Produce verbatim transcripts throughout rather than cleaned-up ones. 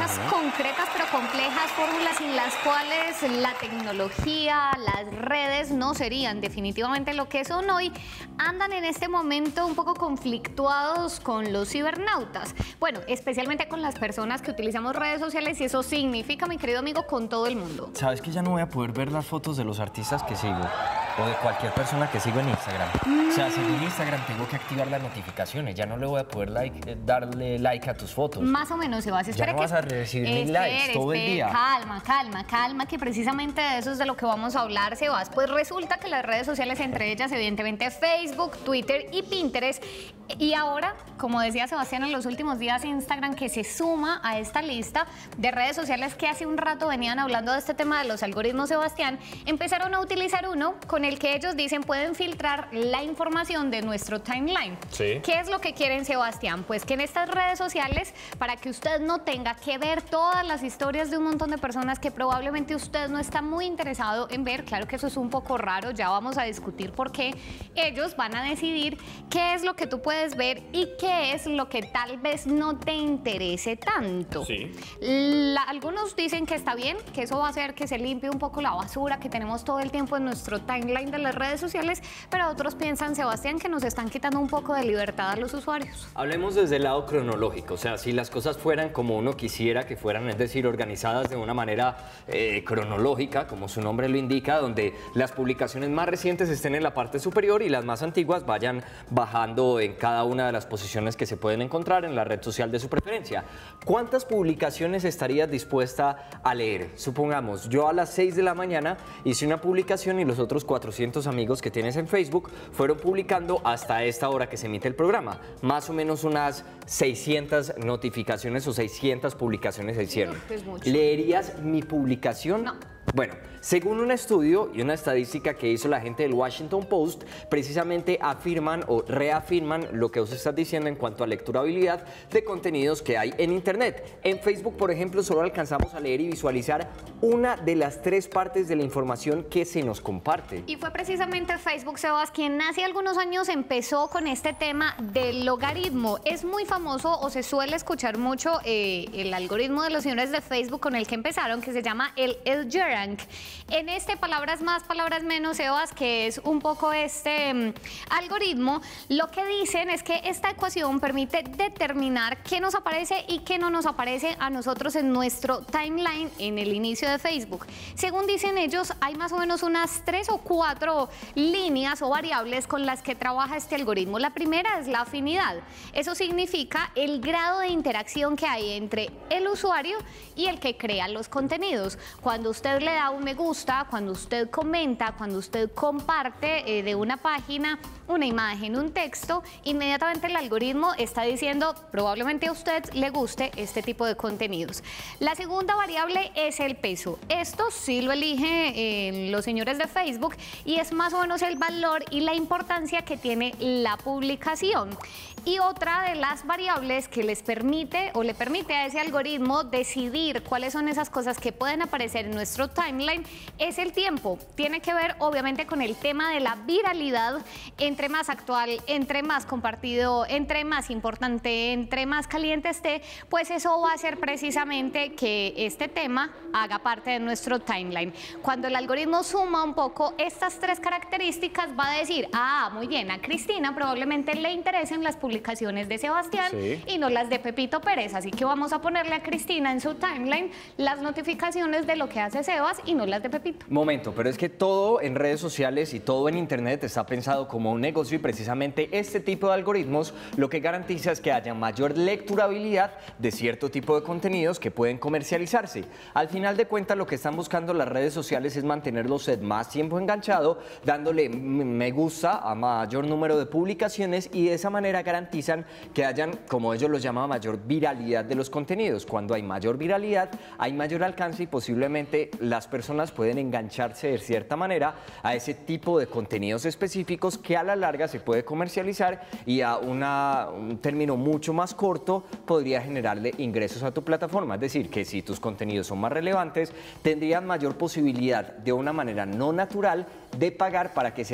esas concretas pero complejas fórmulas sin las cuales la tecnología, las redes no serían definitivamente lo que son hoy, andan en este momento un poco conflictuados con los cibernautas. Bueno, especialmente con las personas que utilizamos redes sociales, y eso significa, mi querido amigo, con todo el mundo. ¿Sabes que ya no voy a poder ver las fotos de los artistas que sigo o de cualquier persona que sigo en Instagram? Mm. O sea, según Instagram tengo que activar las notificaciones, ya no le voy a poder like, darle like a tus fotos. Más o menos, Sebastián. Ya no vas a recibir mil likes todo el día. Calma, calma, calma, que precisamente de eso es de lo que vamos a hablar, Sebas. Pues resulta que las redes sociales, entre ellas evidentemente Facebook, Twitter y Pinterest, y ahora, como decía Sebastián, en los últimos días Instagram, que se suma a esta lista de redes sociales que hace un rato venían hablando de este tema de los algoritmos, Sebastián, empezaron a utilizar uno con el que ellos dicen pueden filtrar la información de nuestro timeline. Sí. ¿Qué es lo que quieren, Sebastián? Pues que en estas redes sociales, para que usted no tenga que ver todas las historias de un montón de personas que probablemente usted no está muy interesado en ver, claro que eso es un poco raro, ya vamos a discutir por qué, ellos van a decidir qué es lo que tú puedes ver y qué es lo que tal vez no te interese tanto. Sí. La, algunos dicen que está bien, que eso va a hacer que se limpie un poco la basura que tenemos todo el tiempo en nuestro timeline de las redes sociales, pero otros piensan, Sebastián, que nos están quitando un poco de libertad a los usuarios. Hablemos desde el lado cronológico, o sea, si las cosas fueran como uno quisiera que fueran, es decir, organizadas de una manera eh, cronológica, como su nombre lo indica, donde las publicaciones más recientes estén en la parte superior y las más antiguas vayan bajando en cada una de las posiciones que se pueden encontrar en la red social de su preferencia. ¿Cuántas publicaciones estarías dispuesta a leer? Supongamos, yo a las seis de la mañana hice una publicación y los otros cuatrocientos amigos que tienes en Facebook fueron publicando hasta esta hora que se emite el programa. Más o menos unas seiscientas notificaciones o seiscientas publicaciones se hicieron. Uf, ¿leerías mi publicación? No. Bueno, según un estudio y una estadística que hizo la gente del Washington Post, precisamente afirman o reafirman lo que usted está diciendo en cuanto a lecturabilidad de contenidos que hay en Internet. En Facebook, por ejemplo, solo alcanzamos a leer y visualizar una de las tres partes de la información que se nos comparte. Y fue precisamente Facebook, Sebas, quien hace algunos años empezó con este tema del logaritmo. Es muy famoso o se suele escuchar mucho eh, el algoritmo de los señores de Facebook con el que empezaron, que se llama el EdgeRank. En este, palabras más, palabras menos, Sebas, que es un poco este um, algoritmo, lo que dicen es que esta ecuación permite determinar qué nos aparece y qué no nos aparece a nosotros en nuestro timeline en el inicio de Facebook. Según dicen ellos, hay más o menos unas tres o cuatro líneas o variables con las que trabaja este algoritmo. La primera es la afinidad. Eso significa el grado de interacción que hay entre el usuario y el que crea los contenidos. Cuando usted le da un me gusta, cuando usted comenta, cuando usted comparte eh, de una página una imagen, un texto, inmediatamente el algoritmo está diciendo probablemente a usted le guste este tipo de contenidos. La segunda variable es el peso. Esto sí lo elige eh, los señores de Facebook y es más o menos el valor y la importancia que tiene la publicación. Y otra de las variables que les permite o le permite a ese algoritmo decidir cuáles son esas cosas que pueden aparecer en nuestro timeline es el tiempo. Tiene que ver obviamente con el tema de la viralidad. Entre más actual, entre más compartido, entre más importante, entre más caliente esté, pues eso va a hacer precisamente que este tema haga parte de nuestro timeline. Cuando el algoritmo suma un poco estas tres características, va a decir, ah, muy bien, a Cristina probablemente le interesen las publicaciones de Sebastián sí. y no las de Pepito Pérez, así que vamos a ponerle a Cristina en su timeline las notificaciones de lo que hace Sebas y no las de Pepito. Momento, pero es que todo en redes sociales y todo en Internet está pensado como un negocio y precisamente este tipo de algoritmos lo que garantiza es que haya mayor lecturabilidad de cierto tipo de contenidos que pueden comercializarse. Al final de cuentas, lo que están buscando las redes sociales es mantenerlo usted más tiempo enganchado, dándole me gusta a mayor número de publicaciones y de esa manera garantizan que hayan, como ellos los llaman, mayor viralidad de los contenidos. Cuando hay mayor viralidad, hay mayor alcance y posiblemente las personas pueden engancharse de cierta manera a ese tipo de contenidos específicos que a la larga se puede comercializar y a una, un término mucho más corto podría generarle ingresos a tu plataforma. Es decir, que si tus contenidos son más relevantes, tendrían mayor posibilidad de una manera no natural de pagar para que sean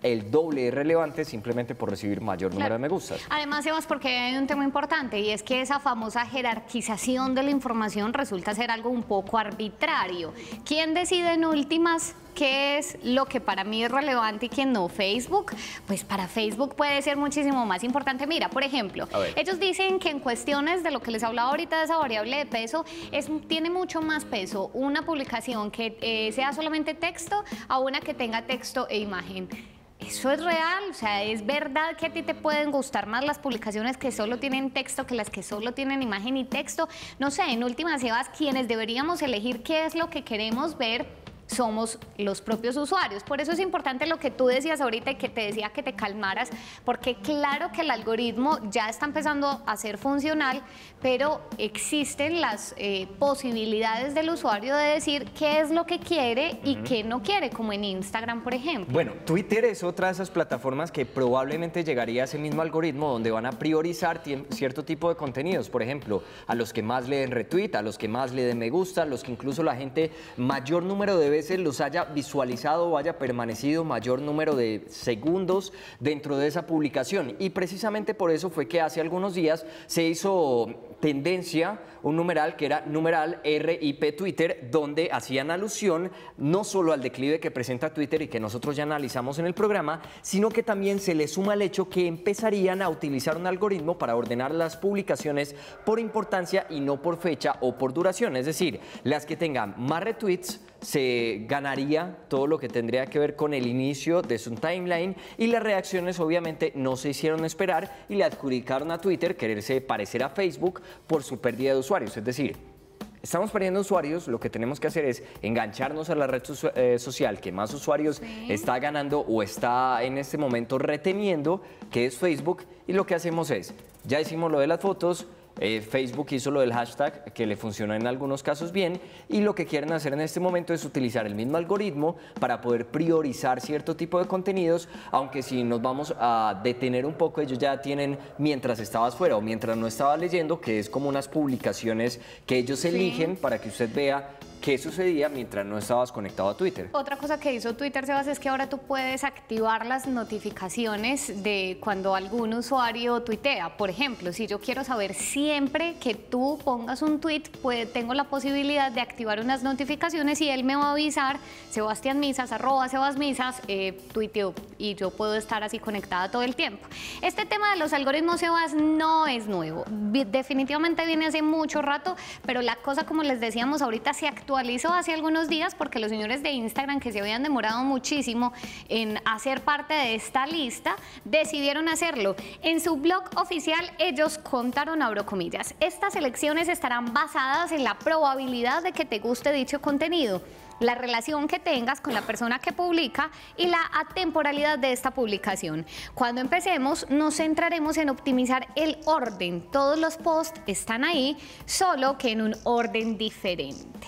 el doble de relevante simplemente por recibir mayor número Claro. de me gustas. Además, Sebas, porque hay un tema importante y es que esa famosa jerarquización de la información resulta ser algo un poco arbitrario. ¿Quién decide en últimas qué es lo que para mí es relevante y quién no? ¿Facebook? Pues para Facebook puede ser muchísimo más importante. Mira, por ejemplo, ellos dicen que en cuestiones de lo que les hablaba ahorita de esa variable de peso, es, tiene mucho más peso una publicación que eh, sea solamente texto a una que tenga texto e imagen. ¿Eso es real? O sea, ¿es verdad que a ti te pueden gustar más las publicaciones que solo tienen texto que las que solo tienen imagen y texto? No sé, en últimas, Sebas, quienes deberíamos elegir qué es lo que queremos ver somos los propios usuarios. Por eso es importante lo que tú decías ahorita y que te decía que te calmaras, porque claro que el algoritmo ya está empezando a ser funcional, pero existen las eh, posibilidades del usuario de decir qué es lo que quiere y uh-huh. qué no quiere, como en Instagram, por ejemplo. Bueno, Twitter es otra de esas plataformas que probablemente llegaría a ese mismo algoritmo donde van a priorizar cierto tipo de contenidos, por ejemplo, a los que más le den retweet, a los que más le den me gusta, a los que incluso la gente mayor número de veces los haya visualizado o haya permanecido mayor número de segundos dentro de esa publicación. Y precisamente por eso fue que hace algunos días se hizo tendencia un numeral que era numeral R I P Twitter, donde hacían alusión no solo al declive que presenta Twitter y que nosotros ya analizamos en el programa, sino que también se le suma el hecho que empezarían a utilizar un algoritmo para ordenar las publicaciones por importancia y no por fecha o por duración. Es decir, las que tengan más retweets se ganaría todo lo que tendría que ver con el inicio de su timeline, y las reacciones obviamente no se hicieron esperar y le adjudicaron a Twitter quererse parecer a Facebook por su pérdida de usuarios. Es decir, estamos perdiendo usuarios, lo que tenemos que hacer es engancharnos a la red so eh, social que más usuarios sí. está ganando o está en este momento reteniendo, que es Facebook, y lo que hacemos es, ya hicimos lo de las fotos, Eh, Facebook hizo lo del hashtag, que le funcionó en algunos casos bien, y lo que quieren hacer en este momento es utilizar el mismo algoritmo para poder priorizar cierto tipo de contenidos, aunque si nos vamos a detener un poco, ellos ya tienen mientras estabas fuera o mientras no estabas leyendo, que es como unas publicaciones que ellos sí. eligen para que usted vea qué sucedía mientras no estabas conectado a Twitter. Otra cosa que hizo Twitter, Sebas, es que ahora tú puedes activar las notificaciones de cuando algún usuario tuitea. Por ejemplo, si yo quiero saber siempre que tú pongas un tweet, pues tengo la posibilidad de activar unas notificaciones y él me va a avisar, Sebastián Misas, arroba Sebas Misas, eh, tuiteó, y yo puedo estar así conectada todo el tiempo. Este tema de los algoritmos, Sebas, no es nuevo. Definitivamente viene hace mucho rato, pero la cosa, como les decíamos ahorita, se actualizó hace algunos días porque los señores de Instagram, que se habían demorado muchísimo en hacer parte de esta lista, decidieron hacerlo. En su blog oficial ellos contaron, abro comillas, estas elecciones estarán basadas en la probabilidad de que te guste dicho contenido, la relación que tengas con la persona que publica y la atemporalidad de esta publicación. Cuando empecemos nos centraremos en optimizar el orden. Todos los posts están ahí, solo que en un orden diferente.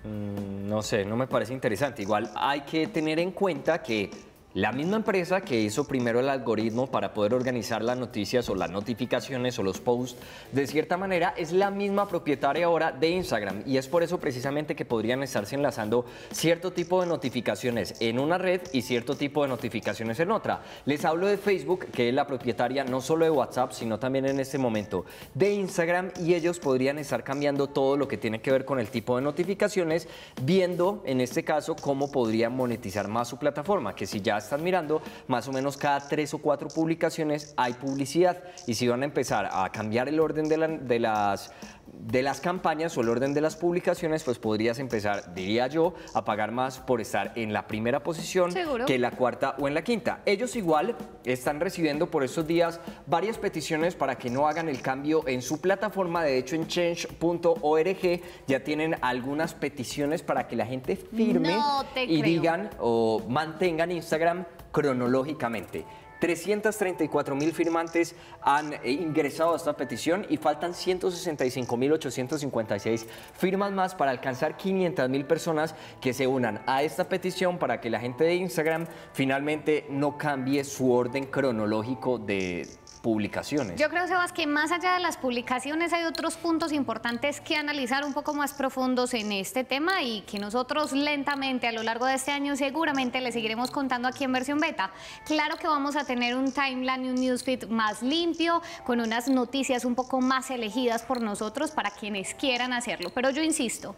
Mm, no sé, no me parece interesante. Igual hay que tener en cuenta que la misma empresa que hizo primero el algoritmo para poder organizar las noticias o las notificaciones o los posts, de cierta manera es la misma propietaria ahora de Instagram, y es por eso precisamente que podrían estarse enlazando cierto tipo de notificaciones en una red y cierto tipo de notificaciones en otra. Les hablo de Facebook, que es la propietaria no solo de WhatsApp, sino también en este momento de Instagram, y ellos podrían estar cambiando todo lo que tiene que ver con el tipo de notificaciones, viendo en este caso cómo podrían monetizar más su plataforma, que si ya están mirando, más o menos cada tres o cuatro publicaciones hay publicidad, y si van a empezar a cambiar el orden de, la, de las de las campañas o el orden de las publicaciones, pues podrías empezar, diría yo, a pagar más por estar en la primera posición ¿Seguro? que en la cuarta o en la quinta. Ellos igual están recibiendo por estos días varias peticiones para que no hagan el cambio en su plataforma. De hecho, en change punto org ya tienen algunas peticiones para que la gente firme no te y creo. digan o mantengan Instagram cronológicamente. trescientos treinta y cuatro mil firmantes han ingresado a esta petición y faltan ciento sesenta y cinco mil ochocientos cincuenta y seis firmas más para alcanzar quinientas mil personas que se unan a esta petición para que la gente de Instagram finalmente no cambie su orden cronológico de publicaciones. Yo creo, Sebas, que más allá de las publicaciones hay otros puntos importantes que analizar un poco más profundos en este tema y que nosotros lentamente a lo largo de este año seguramente le seguiremos contando aquí en Versión Beta. Claro que vamos a tener un timeline y un newsfeed más limpio, con unas noticias un poco más elegidas por nosotros para quienes quieran hacerlo. Pero yo insisto,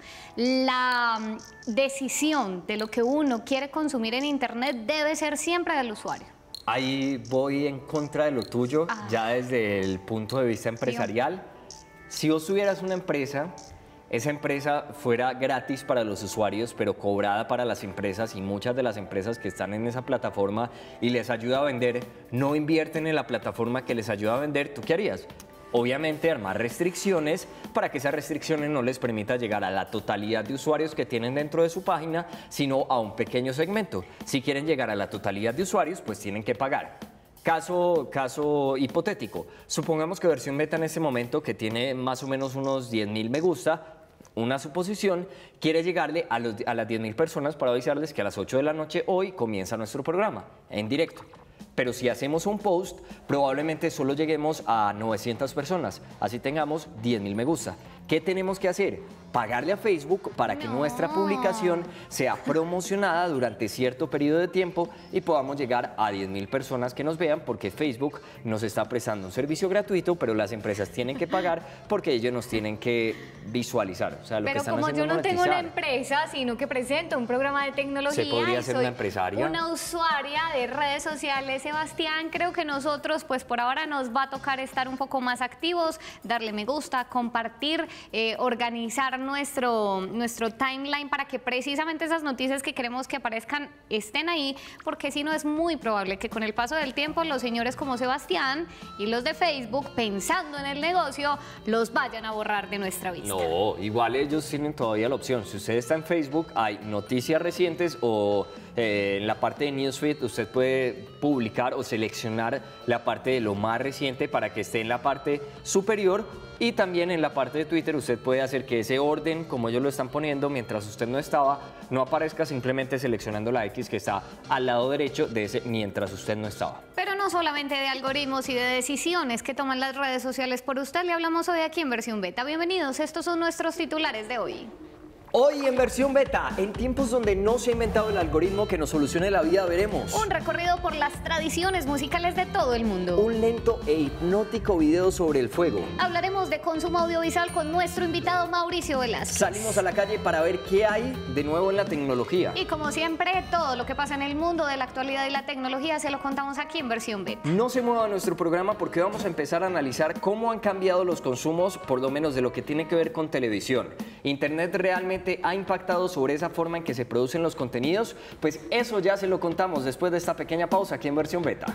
la decisión de lo que uno quiere consumir en Internet debe ser siempre del usuario. Ahí voy en contra de lo tuyo, Ah. ya desde el punto de vista empresarial. Si vos tuvieras una empresa, esa empresa fuera gratis para los usuarios, pero cobrada para las empresas, y muchas de las empresas que están en esa plataforma y les ayuda a vender, no invierten en la plataforma que les ayuda a vender, ¿tú qué harías? Obviamente armar restricciones para que esas restricciones no les permita llegar a la totalidad de usuarios que tienen dentro de su página, sino a un pequeño segmento. Si quieren llegar a la totalidad de usuarios, pues tienen que pagar. Caso, caso hipotético, supongamos que Versión Beta en este momento, que tiene más o menos unos diez mil me gusta, una suposición, quiere llegarle a, los, a las diez mil personas para avisarles que a las ocho de la noche hoy comienza nuestro programa en directo. Pero si hacemos un post, probablemente solo lleguemos a novecientas personas, así tengamos diez mil me gusta. ¿Qué tenemos que hacer? Pagarle a Facebook para que No. nuestra publicación sea promocionada durante cierto periodo de tiempo y podamos llegar a diez mil personas que nos vean, porque Facebook nos está prestando un servicio gratuito, pero las empresas tienen que pagar porque ellos nos tienen que visualizar. O sea, lo que Pero están como haciendo yo no es tengo una monetizar. empresa, sino que presento un programa de tecnología, Se podría y ser soy una empresaria. una usuaria de redes sociales, Sebastián, creo que nosotros, pues por ahora nos va a tocar estar un poco más activos, darle me gusta, compartir, eh, organizar nuestro, nuestro timeline para que precisamente esas noticias que queremos que aparezcan estén ahí, porque si no es muy probable que con el paso del tiempo los señores como Sebastián y los de Facebook, pensando en el negocio, los vayan a borrar de nuestra vista. No, igual ellos tienen todavía la opción. Si usted está en Facebook, hay noticias recientes o eh, en la parte de Newsfeed usted puede publicar o seleccionar la parte de lo más reciente para que esté en la parte superior, y también en la parte de Twitter usted puede hacer que ese orden, como ellos lo están poniendo mientras usted no estaba, no aparezca simplemente seleccionando la X que está al lado derecho de ese mientras usted no estaba. Pero no solamente de algoritmos y de decisiones que toman las redes sociales por usted, le hablamos hoy aquí en Versión Beta. Bienvenidos, estos son nuestros titulares de hoy. Hoy en Versión Beta, en tiempos donde no se ha inventado el algoritmo que nos solucione la vida, veremos Un recorrido por las tradiciones musicales de todo el mundo. un lento e hipnótico video sobre el fuego. Hablaremos de consumo audiovisual con nuestro invitado Mauricio Velázquez. Salimos a la calle para ver qué hay de nuevo en la tecnología. Y como siempre, todo lo que pasa en el mundo de la actualidad y la tecnología se lo contamos aquí en Versión Beta. No se mueva nuestro programa, porque vamos a empezar a analizar cómo han cambiado los consumos, por lo menos de lo que tiene que ver con televisión. Internet realmente ha impactado sobre esa forma en que se producen los contenidos. Pues eso ya se lo contamos después de esta pequeña pausa aquí en Versión Beta.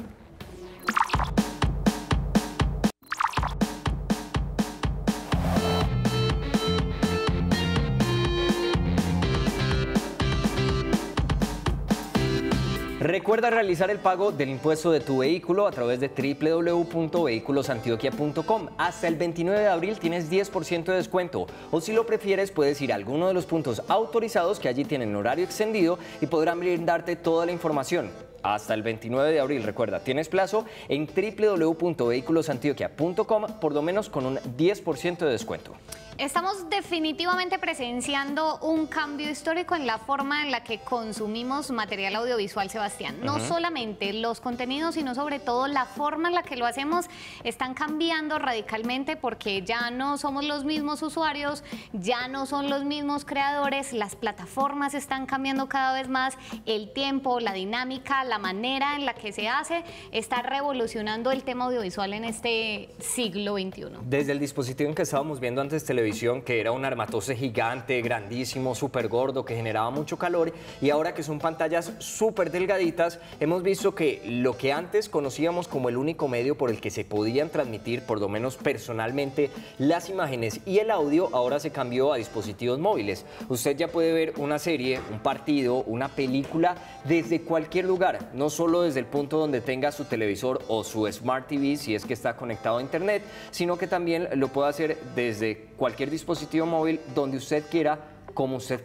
Recuerda realizar el pago del impuesto de tu vehículo a través de w w w punto vehículos antioquia punto com. Hasta el veintinueve de abril tienes diez por ciento de descuento, o si lo prefieres puedes ir a alguno de los puntos autorizados que allí tienen horario extendido y podrán brindarte toda la información. Hasta el veintinueve de abril, recuerda, tienes plazo en w w w punto vehículos antioquia punto com, por lo menos con un diez por ciento de descuento. Estamos definitivamente presenciando un cambio histórico en la forma en la que consumimos material audiovisual, Sebastián. No uh-huh. solamente los contenidos, sino sobre todo la forma en la que lo hacemos están cambiando radicalmente, porque ya no somos los mismos usuarios, ya no son los mismos creadores, las plataformas están cambiando cada vez más, el tiempo, la dinámica, la manera en la que se hace está revolucionando el tema audiovisual en este siglo veintiuno. Desde el dispositivo en que estábamos viendo antes televisión, que era un armatoste gigante, grandísimo, súper gordo, que generaba mucho calor, y ahora que son pantallas súper delgaditas, hemos visto que lo que antes conocíamos como el único medio por el que se podían transmitir, por lo menos personalmente, las imágenes y el audio, ahora se cambió a dispositivos móviles. Usted ya puede ver una serie, un partido, una película desde cualquier lugar, no solo desde el punto donde tenga su televisor o su Smart T V, si es que está conectado a internet, sino que también lo puede hacer desde cualquier dispositivo móvil, donde usted quiera, como usted quiera.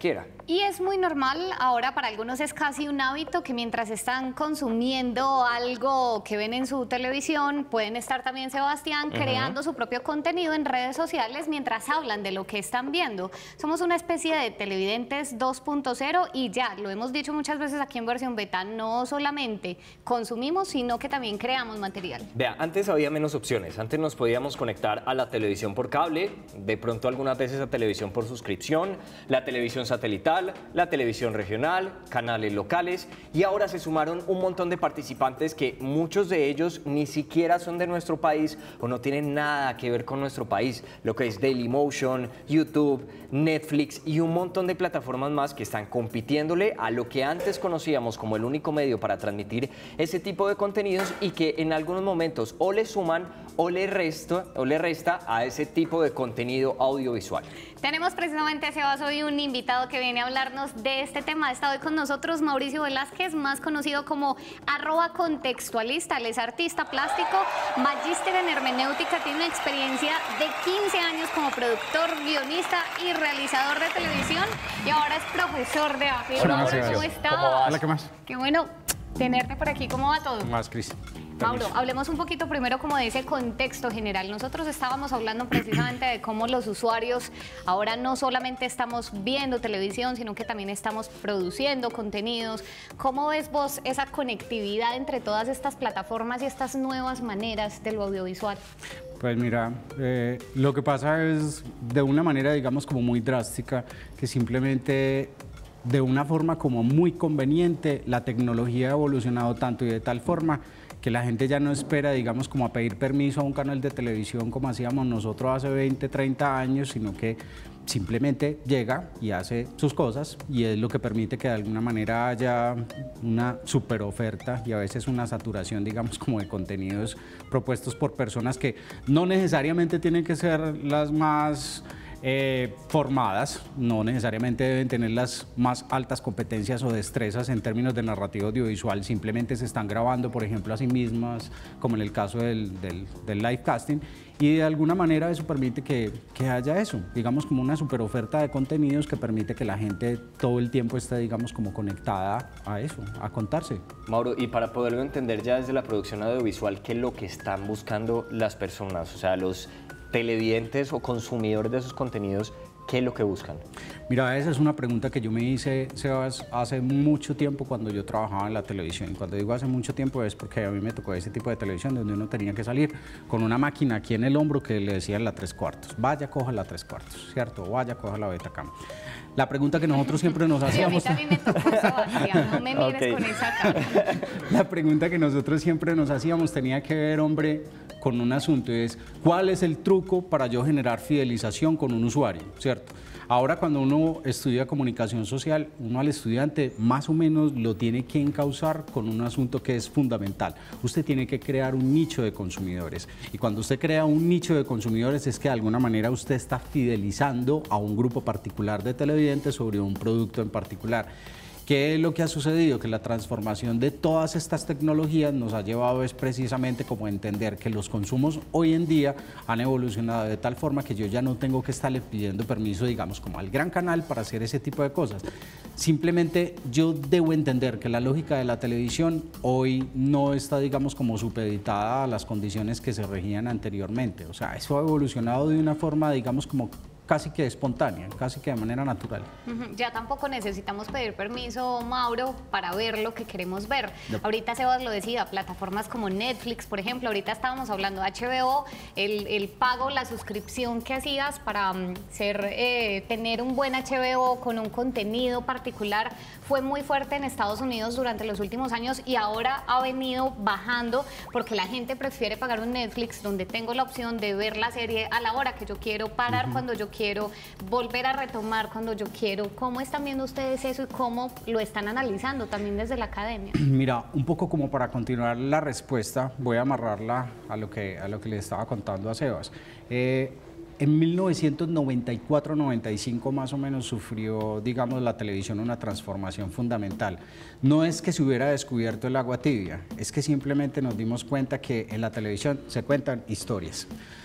Y es muy normal, ahora para algunos es casi un hábito que mientras están consumiendo algo que ven en su televisión, pueden estar también, Sebastián, uh-huh. creando su propio contenido en redes sociales mientras hablan de lo que están viendo. Somos una especie de televidentes dos punto cero y ya, lo hemos dicho muchas veces aquí en Versión Beta, no solamente consumimos, sino que también creamos material. Vea, antes había menos opciones, antes nos podíamos conectar a la televisión por cable, de pronto algunas veces a televisión por suscripción, la televisión satelital, la televisión regional, canales locales, y ahora se sumaron un montón de participantes que muchos de ellos ni siquiera son de nuestro país o no tienen nada que ver con nuestro país, lo que es Dailymotion, YouTube, Netflix y un montón de plataformas más que están compitiéndole a lo que antes conocíamos como el único medio para transmitir ese tipo de contenidos y que en algunos momentos o le suman o le resta, o le resta a ese tipo de contenido audiovisual. Tenemos precisamente, Sebas, hoy un invitado que viene a hablarnos de este tema. Está hoy con nosotros Mauricio Velázquez, más conocido como arroba contextualista. Él es artista plástico, magíster en hermenéutica, tiene una experiencia de quince años como productor, guionista y realizador de televisión y ahora es profesor de A F I. Mauro, ¿cómo estás? Hola, ¿qué más? Qué bueno tenerte por aquí. ¿Cómo va todo? Más, Cris. Mauro, hablemos un poquito primero como de ese contexto general. Nosotros estábamos hablando precisamente de cómo los usuarios ahora no solamente estamos viendo televisión, sino que también estamos produciendo contenidos. ¿Cómo ves vos esa conectividad entre todas estas plataformas y estas nuevas maneras de lo audiovisual? Pues mira, eh, lo que pasa es de una manera, digamos, como muy drástica, que simplemente de una forma como muy conveniente la tecnología ha evolucionado tanto y de tal forma que la gente ya no espera, digamos, como a pedir permiso a un canal de televisión como hacíamos nosotros hace veinte, treinta años, sino que simplemente llega y hace sus cosas y es lo que permite que de alguna manera haya una super oferta y a veces una saturación, digamos, como de contenidos propuestos por personas que no necesariamente tienen que ser las más Eh, formadas, no necesariamente deben tener las más altas competencias o destrezas en términos de narrativa audiovisual, simplemente se están grabando, por ejemplo, a sí mismas, como en el caso del, del, del live casting, y de alguna manera eso permite que, que haya eso, digamos, como una super oferta de contenidos que permite que la gente todo el tiempo esté, digamos, como conectada a eso, a contarse. Mauro, y para poderlo entender ya desde la producción audiovisual, ¿qué es lo que están buscando las personas? O sea, los televidentes o consumidores de esos contenidos, ¿qué es lo que buscan? Mira, esa es una pregunta que yo me hice, Sebas, hace mucho tiempo cuando yo trabajaba en la televisión. Cuando digo hace mucho tiempo es porque a mí me tocó ese tipo de televisión donde uno tenía que salir con una máquina aquí en el hombro que le decían la tres cuartos. Vaya, coja la tres cuartos, ¿cierto? Vaya, coja la Betacam. La pregunta que nosotros siempre nos hacíamos... Sí, a mí también me tocó, Sebastián, no me mires okay. con esa cara. La pregunta que nosotros siempre nos hacíamos tenía que ver, hombre, con un asunto, es ¿cuál es el truco para yo generar fidelización con un usuario? ¿Cierto? Ahora cuando uno estudia comunicación social, uno al estudiante más o menos lo tiene que encauzar con un asunto que es fundamental. Usted tiene que crear un nicho de consumidores y cuando usted crea un nicho de consumidores es que de alguna manera usted está fidelizando a un grupo particular de televidentes sobre un producto en particular. ¿Qué es lo que ha sucedido? Que la transformación de todas estas tecnologías nos ha llevado es precisamente como entender que los consumos hoy en día han evolucionado de tal forma que yo ya no tengo que estarle pidiendo permiso, digamos, como al gran canal para hacer ese tipo de cosas. Simplemente yo debo entender que la lógica de la televisión hoy no está, digamos, como supeditada a las condiciones que se regían anteriormente. O sea, eso ha evolucionado de una forma, digamos, como casi que espontánea, casi que de manera natural. Uh-huh. Ya tampoco necesitamos pedir permiso, Mauro, para ver lo que queremos ver. No. Ahorita Sebas lo decía, plataformas como Netflix, por ejemplo, ahorita estábamos hablando de H B O, el, el pago, la suscripción que hacías para um, ser, eh, tener un buen H B O con un contenido particular fue muy fuerte en Estados Unidos durante los últimos años y ahora ha venido bajando porque la gente prefiere pagar un Netflix donde tengo la opción de ver la serie a la hora que yo quiero, parar uh-huh. cuando yo quiero, volver a retomar cuando yo quiero. ¿Cómo están viendo ustedes eso y cómo lo están analizando también desde la academia? Mira, un poco como para continuar la respuesta, voy a amarrarla a lo que, a lo que le estaba contando a Sebas. Eh, En mil novecientos noventa y cuatro noventa y cinco más o menos sufrió, digamos, la televisión una transformación fundamental. No es que se hubiera descubierto el agua tibia, es que simplemente nos dimos cuenta que en la televisión se cuentan historias.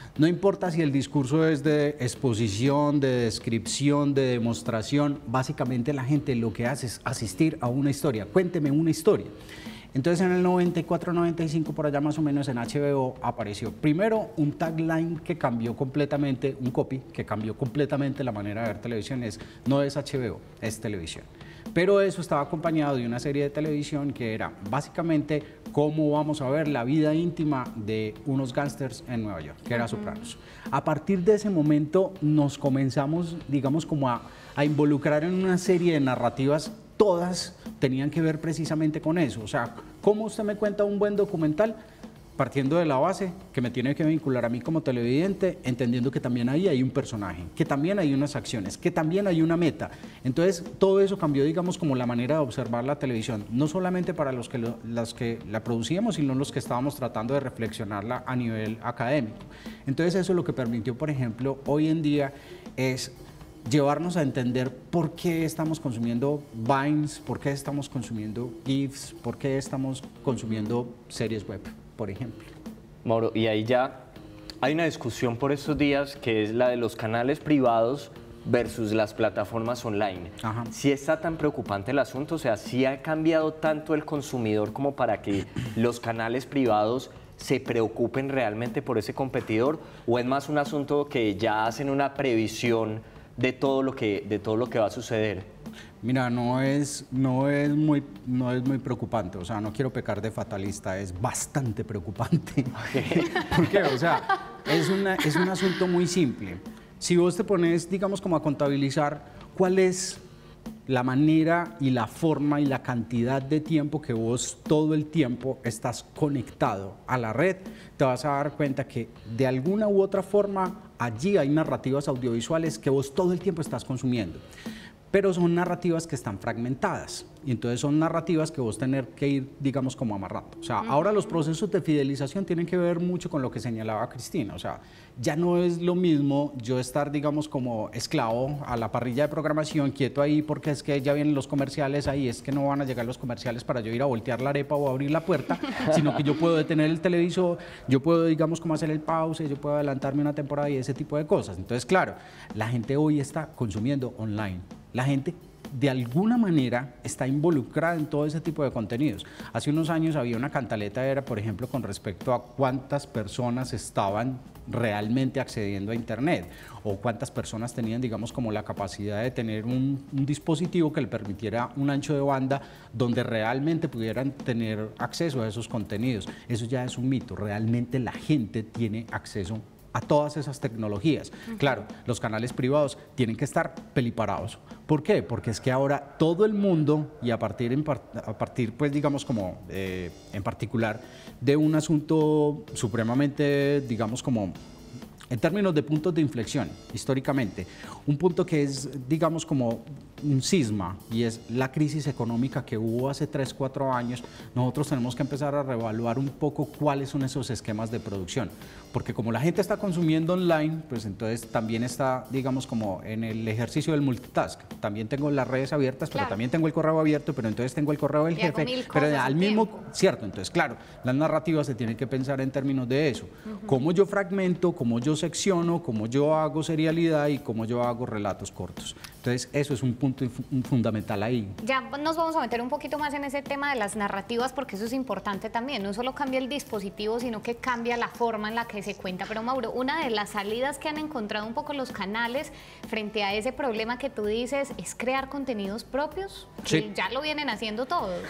No importa si el discurso es de exposición, de descripción, de demostración, básicamente la gente lo que hace es asistir a una historia. Cuénteme una historia. Entonces en el noventa y cuatro noventa y cinco, por allá más o menos, en H B O apareció primero un tagline que cambió completamente, un copy que cambió completamente la manera de ver televisión, es no es H B O, es televisión. Pero eso estaba acompañado de una serie de televisión que era básicamente cómo vamos a ver la vida íntima de unos gángsters en Nueva York, que era uh-huh. Sopranos. A partir de ese momento nos comenzamos, digamos, como a, a involucrar en una serie de narrativas. Todas tenían que ver precisamente con eso. O sea, ¿cómo usted me cuenta un buen documental? Partiendo de la base que me tiene que vincular a mí como televidente, entendiendo que también ahí hay un personaje, que también hay unas acciones, que también hay una meta. Entonces, todo eso cambió, digamos, como la manera de observar la televisión, no solamente para los que, lo, las que la producíamos, sino los que estábamos tratando de reflexionarla a nivel académico. Entonces, eso lo que permitió, por ejemplo, hoy en día es llevarnos a entender por qué estamos consumiendo Vines, por qué estamos consumiendo GIFs, por qué estamos consumiendo series web, por ejemplo. Mauro, y ahí ya hay una discusión por estos días que es la de los canales privados versus las plataformas online. Ajá. ¿Sí está tan preocupante el asunto? O sea, ¿sí ha cambiado tanto el consumidor como para que los canales privados se preocupen realmente por ese competidor? ¿O es más un asunto que ya hacen una previsión de todo lo que, de todo lo que va a suceder? Mira, no es, no, es muy, no es muy preocupante, o sea, no quiero pecar de fatalista, es bastante preocupante. Okay. ¿Por qué? O sea, es, una, es un asunto muy simple. Si vos te pones, digamos, como a contabilizar cuál es la manera y la forma y la cantidad de tiempo que vos todo el tiempo estás conectado a la red, te vas a dar cuenta que de alguna u otra forma allí hay narrativas audiovisuales que vos todo el tiempo estás consumiendo. Pero son narrativas que están fragmentadas y entonces son narrativas que vos tenés que ir, digamos, como amarrando. O sea, uh-huh. ahora los procesos de fidelización tienen que ver mucho con lo que señalaba Cristina. O sea, ya no es lo mismo yo estar, digamos, como esclavo a la parrilla de programación, quieto ahí porque es que ya vienen los comerciales ahí, es que no van a llegar los comerciales para yo ir a voltear la arepa o abrir la puerta, sino que yo puedo detener el televisor, yo puedo, digamos, como hacer el pause, yo puedo adelantarme una temporada y ese tipo de cosas. Entonces, claro, la gente hoy está consumiendo online. La gente de alguna manera está involucrada en todo ese tipo de contenidos. Hace unos años había una cantaleta, era por ejemplo con respecto a cuántas personas estaban realmente accediendo a Internet o cuántas personas tenían, digamos, como la capacidad de tener un, un dispositivo que le permitiera un ancho de banda donde realmente pudieran tener acceso a esos contenidos. Eso ya es un mito, realmente la gente tiene acceso a todas esas tecnologías. Uh-huh. Claro, los canales privados tienen que estar peliparados. ¿Por qué? Porque es que ahora todo el mundo, y a partir, en par, a partir pues digamos como eh, en particular, de un asunto supremamente, digamos como, en términos de puntos de inflexión, históricamente, un punto que es, digamos, como un cisma, y es la crisis económica que hubo hace tres, cuatro años, nosotros tenemos que empezar a reevaluar un poco cuáles son esos esquemas de producción, porque como la gente está consumiendo online, pues entonces también está, digamos, como en el ejercicio del multitask, también tengo las redes abiertas, pero claro, también tengo el correo abierto, pero entonces tengo el correo del y jefe, pero al mismo, tiempo. Cierto, entonces claro, las narrativas se tienen que pensar en términos de eso, uh-huh. cómo yo fragmento, cómo yo secciono, cómo yo hago serialidad y cómo yo hago relatos cortos. Entonces, eso es un punto fundamental ahí. Ya nos vamos a meter un poquito más en ese tema de las narrativas, porque eso es importante también. No solo cambia el dispositivo, sino que cambia la forma en la que se cuenta. Pero, Mauro, una de las salidas que han encontrado un poco los canales frente a ese problema que tú dices es crear contenidos propios. Sí. Que ya lo vienen haciendo todos.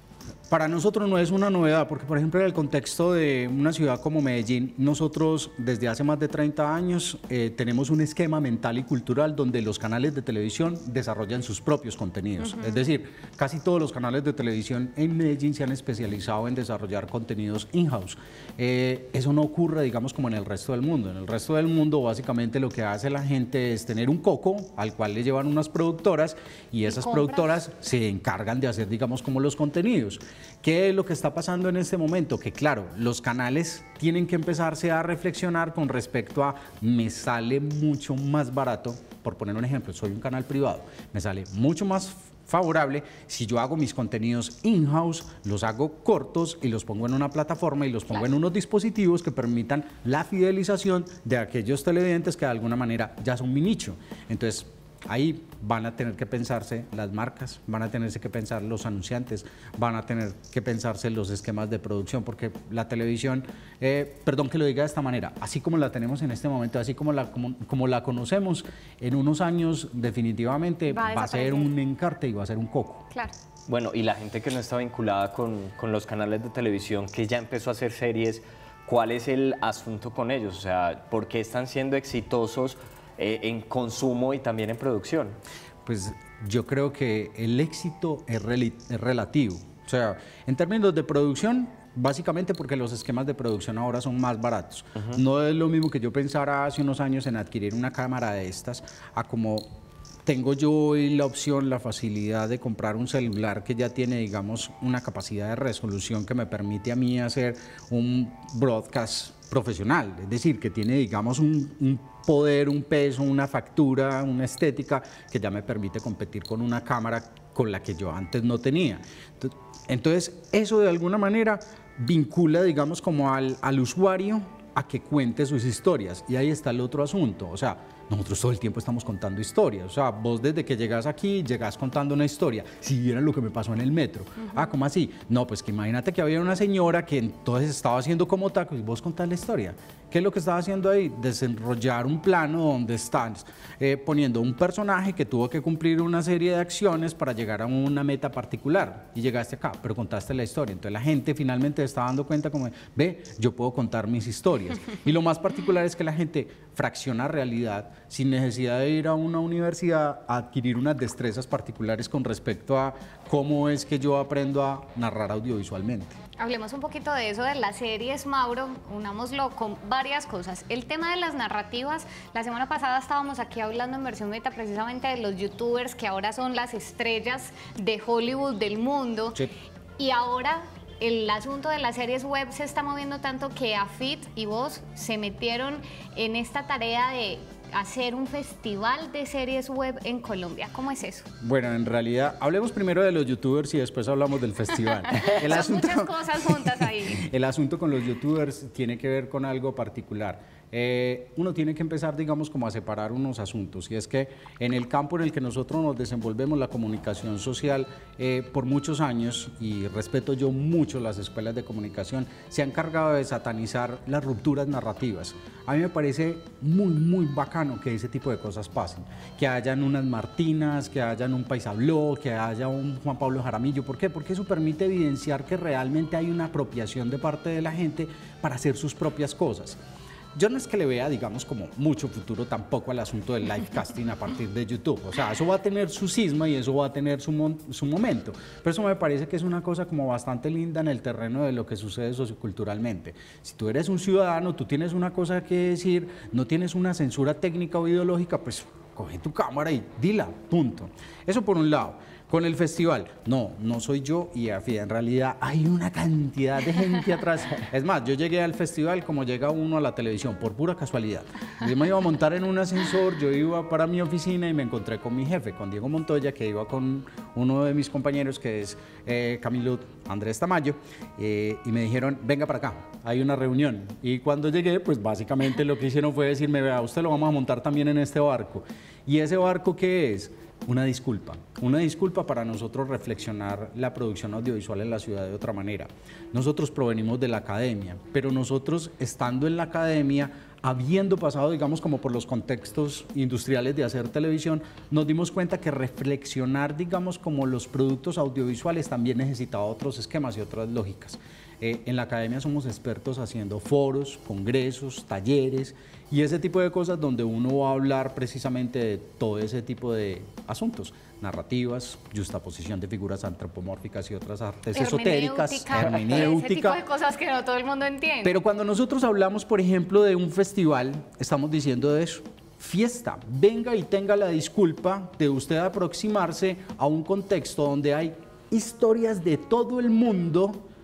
Para nosotros no es una novedad, porque por ejemplo en el contexto de una ciudad como Medellín, nosotros desde hace más de treinta años eh, tenemos un esquema mental y cultural donde los canales de televisión desarrollan sus propios contenidos. Uh-huh. Es decir, casi todos los canales de televisión en Medellín se han especializado en desarrollar contenidos in-house. Eh, eso no ocurre, digamos, como en el resto del mundo. En el resto del mundo básicamente lo que hace la gente es tener un coco al cual le llevan unas productoras y esas ¿Y productoras se encargan de hacer, digamos, como los contenidos. ¿Qué es lo que está pasando en este momento? Que claro, los canales tienen que empezarse a reflexionar con respecto a me sale mucho más barato, por poner un ejemplo, soy un canal privado, me sale mucho más favorable si yo hago mis contenidos in-house, los hago cortos y los pongo en una plataforma y los pongo claro. en unos dispositivos que permitan la fidelización de aquellos televidentes que de alguna manera ya son mi nicho. Entonces, ahí van a tener que pensarse las marcas, van a tenerse que pensar los anunciantes, van a tener que pensarse los esquemas de producción, porque la televisión, eh, perdón que lo diga de esta manera, así como la tenemos en este momento, así como la, como, como la conocemos, en unos años definitivamente va a, va a ser un encarte y va a ser un coco. Claro. Bueno, y la gente que no está vinculada con, con los canales de televisión, que ya empezó a hacer series, ¿cuál es el asunto con ellos? O sea, ¿por qué están siendo exitosos Eh, en consumo y también en producción? Pues yo creo que el éxito es, rel es relativo. O sea, en términos de producción, básicamente porque los esquemas de producción ahora son más baratos. Uh-huh. No es lo mismo que yo pensara hace unos años en adquirir una cámara de estas, a como tengo yo hoy la opción, la facilidad de comprar un celular que ya tiene, digamos, una capacidad de resolución que me permite a mí hacer un broadcast profesional, es decir, que tiene, digamos, un, un poder, un peso, una factura, una estética que ya me permite competir con una cámara con la que yo antes no tenía. Entonces, eso de alguna manera vincula, digamos, como al, al usuario a que cuente sus historias, y ahí está el otro asunto. O sea, nosotros todo el tiempo estamos contando historias. O sea, vos desde que llegas aquí, llegas contando una historia. Si vieran lo que me pasó en el metro. Uh-huh. Ah, ¿cómo así? No, pues que imagínate que había una señora que entonces estaba haciendo como tacos y vos contás la historia. ¿Qué es lo que estaba haciendo ahí? Desenrollar un plano donde estás eh, poniendo un personaje que tuvo que cumplir una serie de acciones para llegar a una meta particular. Y llegaste acá, pero contaste la historia. Entonces la gente finalmente está dando cuenta como, ve, yo puedo contar mis historias. Y lo más particular es que la gente fracciona realidad sin necesidad de ir a una universidad a adquirir unas destrezas particulares con respecto a cómo es que yo aprendo a narrar audiovisualmente. Hablemos un poquito de eso, de las series, Mauro, unámoslo con varias cosas. El tema de las narrativas, la semana pasada estábamos aquí hablando en Versión Meta precisamente de los youtubers que ahora son las estrellas de Hollywood del mundo. Sí. Y ahora el asunto de las series web se está moviendo tanto que Afit y vos se metieron en esta tarea de hacer un festival de series web en Colombia. ¿Cómo es eso? Bueno, en realidad, hablemos primero de los youtubers y después hablamos del festival. El Son asunto, muchas cosas juntas ahí. El asunto con los youtubers tiene que ver con algo particular. Eh, uno tiene que empezar, digamos, como a separar unos asuntos, y es que en el campo en el que nosotros nos desenvolvemos, la comunicación social, eh, por muchos años, y respeto yo mucho las escuelas de comunicación, se han encargado de satanizar las rupturas narrativas. A mí me parece muy, muy bacano que ese tipo de cosas pasen, que hayan unas Martinas, que hayan un Paisabló, que haya un Juan Pablo Jaramillo. ¿Por qué? Porque eso permite evidenciar que realmente hay una apropiación de parte de la gente para hacer sus propias cosas. Yo no es que le vea, digamos, como mucho futuro tampoco al asunto del livecasting a partir de YouTube. O sea, eso va a tener su cisma y eso va a tener su, mon su momento. Pero eso me parece que es una cosa como bastante linda en el terreno de lo que sucede socioculturalmente. Si tú eres un ciudadano, tú tienes una cosa que decir, no tienes una censura técnica o ideológica, pues coge tu cámara y dila, punto. Eso por un lado. Con el festival, no, no soy yo y en realidad hay una cantidad de gente atrás. Es más, yo llegué al festival como llega uno a la televisión, por pura casualidad. Yo me iba a montar en un ascensor, yo iba para mi oficina y me encontré con mi jefe, con Diego Montoya, que iba con uno de mis compañeros, que es eh, Camilo Andrés Tamayo, eh, y me dijeron, venga para acá, hay una reunión. Y cuando llegué, pues básicamente lo que hicieron fue decirme, vea, usted lo vamos a montar también en este barco. ¿Y ese barco qué es? Una disculpa, una disculpa para nosotros reflexionar la producción audiovisual en la ciudad de otra manera. Nosotros provenimos de la academia, pero nosotros estando en la academia, habiendo pasado, digamos, como por los contextos industriales de hacer televisión, nos dimos cuenta que reflexionar, digamos, como los productos audiovisuales también necesitaba otros esquemas y otras lógicas. Eh, en la academia somos expertos haciendo foros, congresos, talleres y ese tipo de cosas donde uno va a hablar precisamente de todo ese tipo de asuntos, narrativas, justaposición de figuras antropomórficas y otras artes esotéricas, hermenéutica, ese tipo de cosas que no todo el mundo entiende. Pero cuando nosotros hablamos, por ejemplo, de un festival, estamos diciendo de eso. Fiesta, venga y tenga la disculpa de usted aproximarse a un contexto donde hay historias de todo el mundo y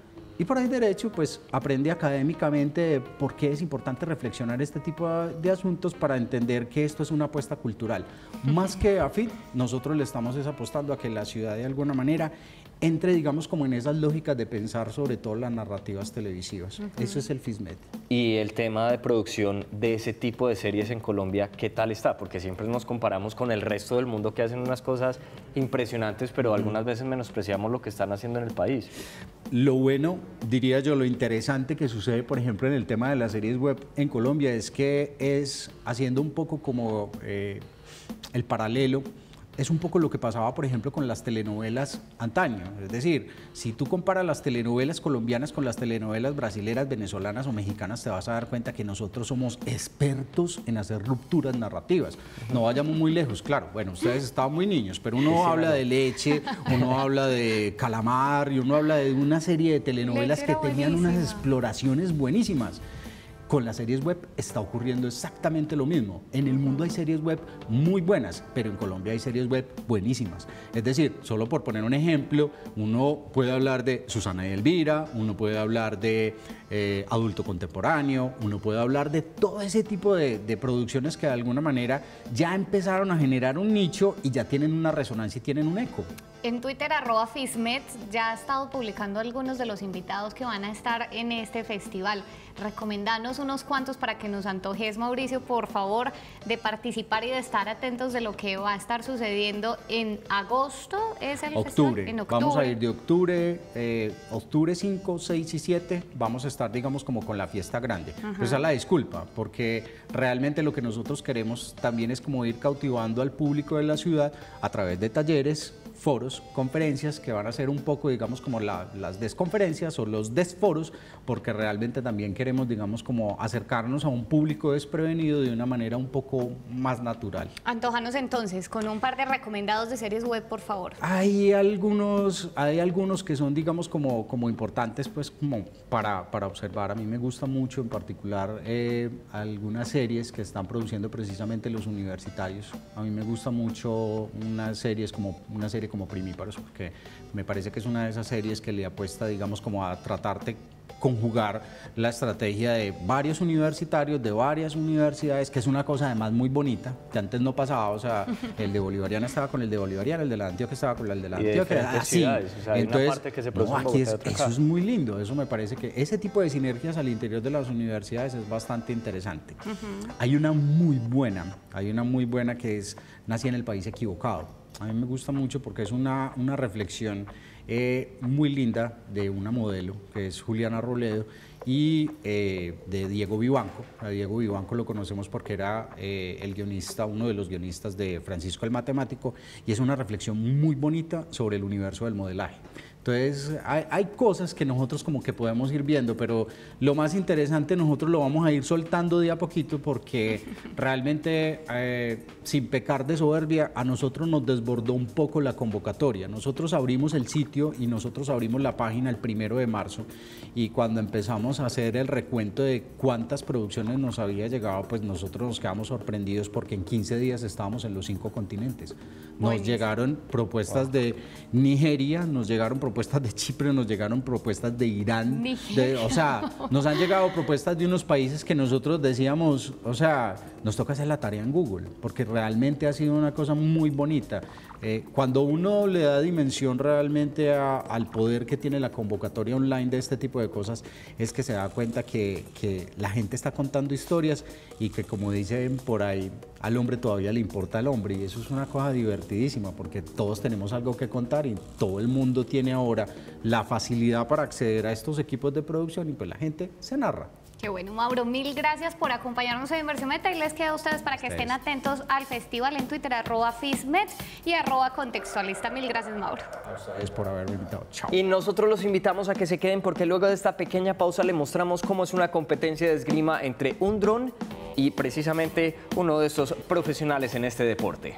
Y por ahí derecho, pues aprende académicamente de por qué es importante reflexionar este tipo de asuntos para entender que esto es una apuesta cultural. Más que afín, nosotros le estamos es apostando a que la ciudad de alguna manera entre, digamos, como en esas lógicas de pensar sobre todo las narrativas televisivas. Uh-huh. Eso es el FISMED. Y el tema de producción de ese tipo de series en Colombia, ¿qué tal está? Porque siempre nos comparamos con el resto del mundo que hacen unas cosas impresionantes, pero uh-huh. algunas veces menospreciamos lo que están haciendo en el país. Lo bueno, diría yo, lo interesante que sucede, por ejemplo, en el tema de las series web en Colombia es que es haciendo un poco como eh, el paralelo. Es un poco lo que pasaba, por ejemplo, con las telenovelas antaño. Es decir, si tú comparas las telenovelas colombianas con las telenovelas brasileras, venezolanas o mexicanas, te vas a dar cuenta que nosotros somos expertos en hacer rupturas narrativas. No vayamos muy lejos, claro. Bueno, ustedes estaban muy niños, pero uno sí, habla no. de Leche, uno habla de Calamar y uno habla de una serie de telenovelas que tenían buenísima. unas exploraciones buenísimas. Con las series web está ocurriendo exactamente lo mismo. En el mundo hay series web muy buenas, pero en Colombia hay series web buenísimas. Es decir, solo por poner un ejemplo, uno puede hablar de Susana y Elvira, uno puede hablar de eh, Adulto Contemporáneo, uno puede hablar de todo ese tipo de, de producciones que de alguna manera ya empezaron a generar un nicho y ya tienen una resonancia y tienen un eco. En Twitter, arroba Fismet, ya ha estado publicando algunos de los invitados que van a estar en este festival. Recomendanos unos cuantos para que nos antojes, Mauricio, por favor, de participar y de estar atentos de lo que va a estar sucediendo en agosto. ¿Es el octubre. festival? En octubre. Vamos a ir de octubre, eh, octubre cinco, seis y siete, vamos a estar, digamos, como con la fiesta grande. Ajá. Esa es la disculpa, porque realmente lo que nosotros queremos también es como ir cautivando al público de la ciudad a través de talleres, foros, conferencias que van a ser un poco, digamos, como la, las desconferencias o los desforos, porque realmente también queremos, digamos, como acercarnos a un público desprevenido de una manera un poco más natural. Antójanos entonces con un par de recomendados de series web, por favor. Hay algunos, hay algunos que son, digamos, como, como importantes, pues, como para, para observar. A mí me gusta mucho, en particular, eh, algunas series que están produciendo precisamente los universitarios. A mí me gusta mucho unas series como una serie como Primíparos, porque me parece que es una de esas series que le apuesta, digamos, como a tratarte conjugar la estrategia de varios universitarios, de varias universidades, que es una cosa además muy bonita, que antes no pasaba. O sea, el de Bolivariana estaba con el de Bolivariana, el de la Antioquia estaba con el de la Antioquia, así. O sea, hay entonces, una parte que se produce no, en aquí Bogotá, es, otra eso acá. es muy lindo, eso me parece que ese tipo de sinergias al interior de las universidades es bastante interesante. Uh-huh. Hay una muy buena, hay una muy buena que es Nací en el país equivocado. A mí me gusta mucho porque es una, una reflexión eh, muy linda de una modelo que es Juliana Robledo y eh, de Diego Vivanco. A Diego Vivanco lo conocemos porque era eh, el guionista, uno de los guionistas de Francisco el Matemático, y es una reflexión muy bonita sobre el universo del modelaje. Entonces, hay, hay cosas que nosotros como que podemos ir viendo, pero lo más interesante nosotros lo vamos a ir soltando de a poquito porque realmente, eh, sin pecar de soberbia, a nosotros nos desbordó un poco la convocatoria. Nosotros abrimos el sitio y nosotros abrimos la página el primero de marzo, y cuando empezamos a hacer el recuento de cuántas producciones nos había llegado, pues nosotros nos quedamos sorprendidos porque en quince días estábamos en los cinco continentes. Nos Buenísimo. llegaron propuestas wow. de Nigeria, nos llegaron propuestas propuestas de Chipre, nos llegaron propuestas de Irán, de, o sea, nos han llegado propuestas de unos países que nosotros decíamos, o sea, nos toca hacer la tarea en Google, porque realmente ha sido una cosa muy bonita. Eh, cuando uno le da dimensión realmente a, al poder que tiene la convocatoria online de este tipo de cosas, es que se da cuenta que, que la gente está contando historias y que, como dicen por ahí, al hombre todavía le importa al hombre, y eso es una cosa divertidísima porque todos tenemos algo que contar y todo el mundo tiene ahora la facilidad para acceder a estos equipos de producción y pues la gente se narra. Qué bueno, Mauro, mil gracias por acompañarnos en Inversión Meta, y les queda a ustedes para que ustedes. estén atentos al festival en Twitter, arroba Fismet y arroba Contextualista. Mil gracias, Mauro. A ustedes por haberme invitado. Chao. Y nosotros los invitamos a que se queden porque luego de esta pequeña pausa le mostramos cómo es una competencia de esgrima entre un dron y precisamente uno de estos profesionales en este deporte.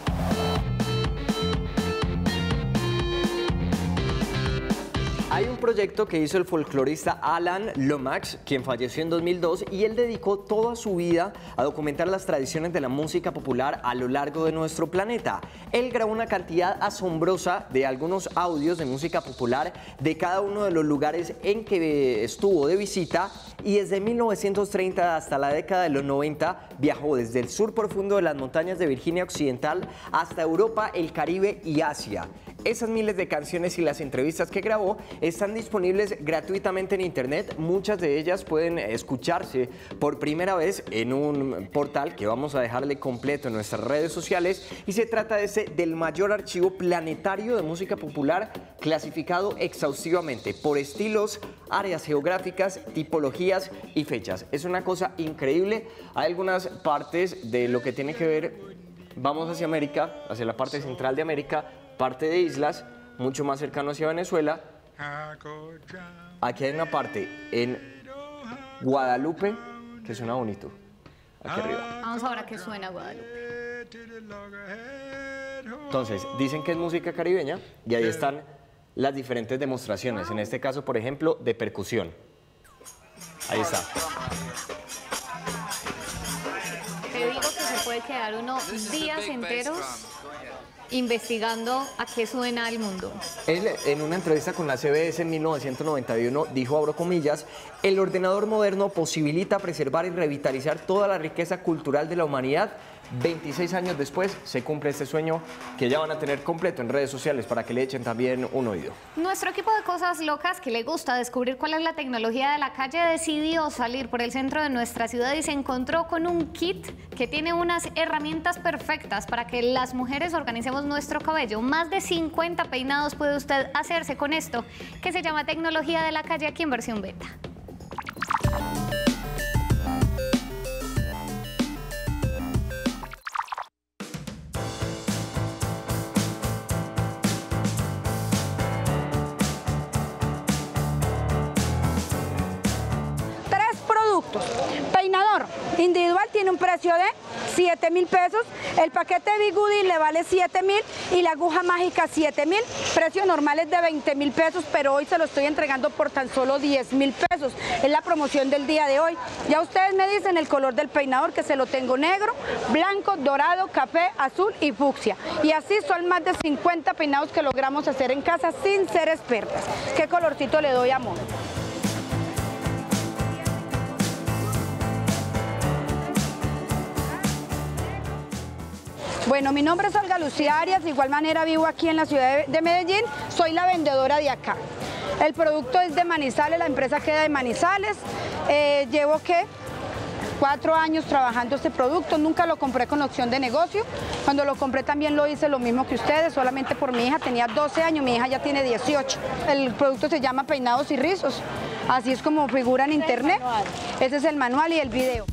Hay un proyecto proyecto que hizo el folclorista Alan Lomax, quien falleció en dos mil dos, y él dedicó toda su vida a documentar las tradiciones de la música popular a lo largo de nuestro planeta. Él grabó una cantidad asombrosa de algunos audios de música popular de cada uno de los lugares en que estuvo de visita, y desde mil novecientos treinta hasta la década de los noventa viajó desde el sur profundo de las montañas de Virginia Occidental hasta Europa, el Caribe y Asia. Esas miles de canciones y las entrevistas que grabó están disponibles gratuitamente en internet. Muchas de ellas pueden escucharse por primera vez en un portal que vamos a dejarle completo en nuestras redes sociales, y se trata de ese, del mayor archivo planetario de música popular, clasificado exhaustivamente por estilos, áreas geográficas, tipologías y fechas. Es una cosa increíble. Hay algunas partes de lo que tiene que ver, vamos hacia América, hacia la parte central de América, parte de islas, mucho más cercano hacia Venezuela. Aquí hay una parte en Guadalupe que suena bonito, aquí arriba. Vamos ahora a que suena Guadalupe. Entonces, dicen que es música caribeña y ahí están las diferentes demostraciones. En este caso, por ejemplo, de percusión. Ahí está. Te digo que se puede quedar uno días enteros investigando a qué suena el mundo. Él, en una entrevista con la C B S en mil novecientos noventa y uno, dijo, abro comillas, el ordenador moderno posibilita preservar y revitalizar toda la riqueza cultural de la humanidad. veintiséis años después se cumple este sueño que ya van a tener completo en redes sociales para que le echen también un oído. Nuestro equipo de Cosas Locas, que le gusta descubrir cuál es la tecnología de la calle, decidió salir por el centro de nuestra ciudad y se encontró con un kit que tiene unas herramientas perfectas para que las mujeres organicemos nuestro cabello. Más de cincuenta peinados puede usted hacerse con esto, que se llama Tecnología de la Calle, aquí en versión beta. Peinador individual tiene un precio de siete mil pesos, el paquete de Bigudi le vale siete mil y la aguja mágica siete mil, precio normal es de veinte mil pesos, pero hoy se lo estoy entregando por tan solo diez mil pesos, es la promoción del día de hoy. Ya ustedes me dicen el color del peinador, que se lo tengo negro, blanco, dorado, café, azul y fucsia, y así son más de cincuenta peinados que logramos hacer en casa sin ser expertas. ¿Qué colorcito le doy, amor? Bueno, mi nombre es Olga Lucía Arias, de igual manera vivo aquí en la ciudad de Medellín, soy la vendedora de acá. El producto es de Manizales, la empresa queda de Manizales, eh, llevo ¿qué? cuatro años trabajando este producto, nunca lo compré con opción de negocio, cuando lo compré también lo hice lo mismo que ustedes, solamente por mi hija, tenía doce años, mi hija ya tiene dieciocho. El producto se llama Peinados y Rizos, así es como figura en internet, ese es el manual y el video.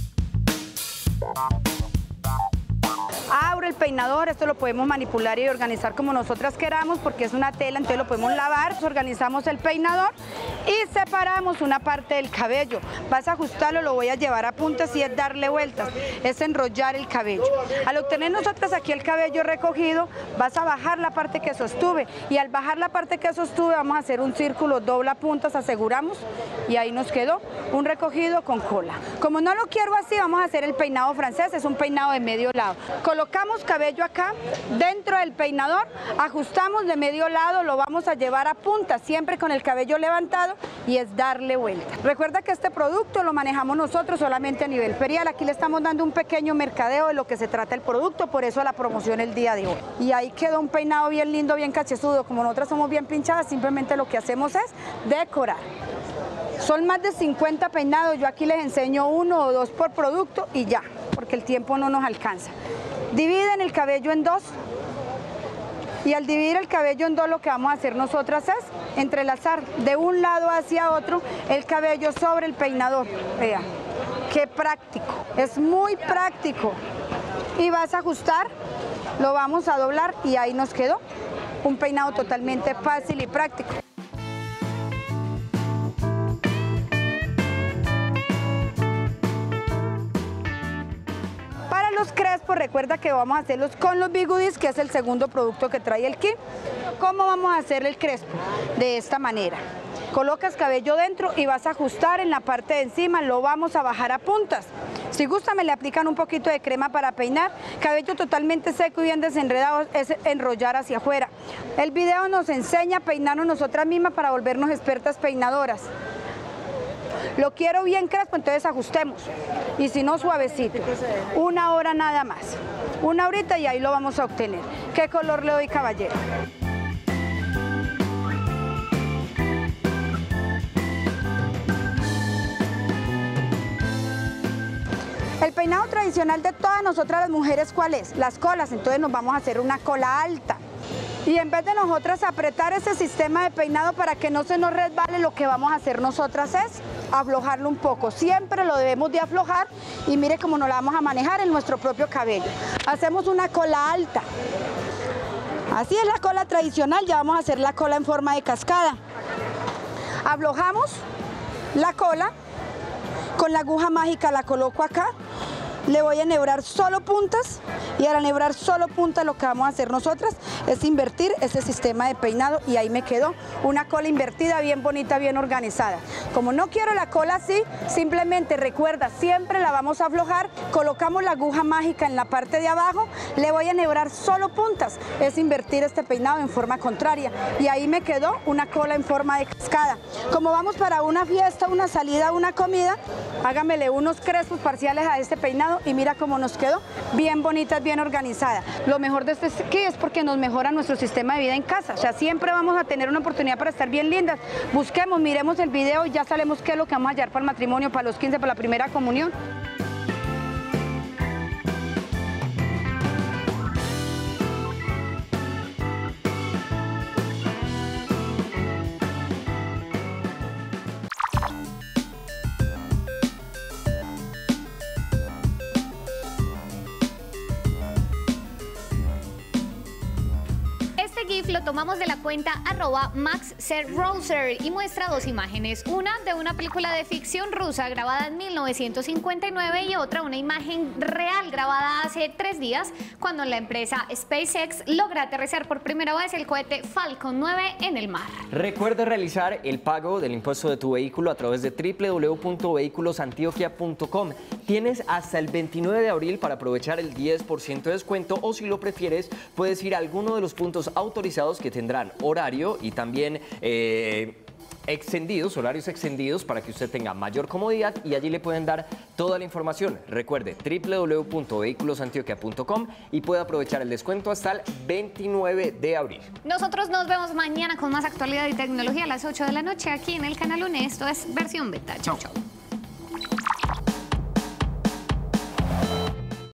Abro el peinador, esto lo podemos manipular y organizar como nosotras queramos porque es una tela, entonces lo podemos lavar, organizamos el peinador y separamos una parte del cabello. Vas a ajustarlo, lo voy a llevar a puntas y es darle vueltas, es enrollar el cabello. Al obtener nosotras aquí el cabello recogido, vas a bajar la parte que sostuve y al bajar la parte que sostuve vamos a hacer un círculo, dobla puntas, aseguramos y ahí nos quedó un recogido con cola. Como no lo quiero así, vamos a hacer el peinado francés, es un peinado de medio lado. Colocamos cabello acá, dentro del peinador, ajustamos de medio lado, lo vamos a llevar a punta, siempre con el cabello levantado y es darle vuelta. Recuerda que este producto lo manejamos nosotros solamente a nivel ferial, aquí le estamos dando un pequeño mercadeo de lo que se trata el producto, por eso la promoción el día de hoy. Y ahí quedó un peinado bien lindo, bien cachezudo, como nosotras somos bien pinchadas, simplemente lo que hacemos es decorar. Son más de cincuenta peinados, yo aquí les enseño uno o dos por producto y ya, porque el tiempo no nos alcanza. Dividen el cabello en dos y al dividir el cabello en dos lo que vamos a hacer nosotras es entrelazar de un lado hacia otro el cabello sobre el peinador. Vean, qué práctico, es muy práctico. Y vas a ajustar, lo vamos a doblar y ahí nos quedó un peinado totalmente fácil y práctico. los crespos, recuerda que vamos a hacerlos con los bigudis, que es el segundo producto que trae el kit. ¿Cómo vamos a hacer el crespo? De esta manera. Colocas cabello dentro y vas a ajustar en la parte de encima, lo vamos a bajar a puntas. Si gusta me le aplican un poquito de crema para peinar. Cabello totalmente seco y bien desenredado es enrollar hacia afuera. El video nos enseña a peinarnos nosotras mismas para volvernos expertas peinadoras. Lo quiero bien crespo, entonces ajustemos. Y si no, suavecito. Una hora nada más. Una horita y ahí lo vamos a obtener. ¿Qué color le doy, caballero? El peinado tradicional de todas nosotras las mujeres, ¿cuál es? Las colas, entonces nos vamos a hacer una cola alta. Y en vez de nosotras apretar ese sistema de peinado para que no se nos resbale, lo que vamos a hacer nosotras es aflojarlo un poco. Siempre lo debemos de aflojar y mire cómo nos la vamos a manejar en nuestro propio cabello. Hacemos una cola alta. Así es la cola tradicional, ya vamos a hacer la cola en forma de cascada. Aflojamos la cola, con la aguja mágica la coloco acá. Le voy a enhebrar solo puntas y al enhebrar solo puntas lo que vamos a hacer nosotras es invertir ese sistema de peinado y ahí me quedó una cola invertida bien bonita, bien organizada. Como no quiero la cola así, simplemente recuerda, siempre la vamos a aflojar, colocamos la aguja mágica en la parte de abajo, le voy a enhebrar solo puntas, es invertir este peinado en forma contraria y ahí me quedó una cola en forma de cascada. Como vamos para una fiesta, una salida, una comida, hágamele unos crespos parciales a este peinado y mira cómo nos quedó, bien bonitas, bien organizada. Lo mejor de este kit es porque nos mejora nuestro sistema de vida en casa, o sea, siempre vamos a tener una oportunidad para estar bien lindas. Busquemos, miremos el video y ya sabemos qué es lo que vamos a hallar para el matrimonio, para los quince, para la primera comunión. GIF lo tomamos de la cuenta arroba maxserroser y muestra dos imágenes, una de una película de ficción rusa grabada en mil novecientos cincuenta y nueve y otra una imagen real grabada hace tres días cuando la empresa SpaceX logra aterrizar por primera vez el cohete Falcon nueve en el mar. Recuerda realizar el pago del impuesto de tu vehículo a través de w w w punto vehículos antioquia punto com. Tienes hasta el veintinueve de abril para aprovechar el diez por ciento de descuento o si lo prefieres puedes ir a alguno de los puntos autorizados que tendrán horario y también eh, extendidos, horarios extendidos para que usted tenga mayor comodidad y allí le pueden dar toda la información. Recuerde w w w punto vehículos antioquia punto com y puede aprovechar el descuento hasta el veintinueve de abril. Nosotros nos vemos mañana con más actualidad y tecnología a las ocho de la noche aquí en el canal UNE. Esto es Versión Beta. Chau, chau.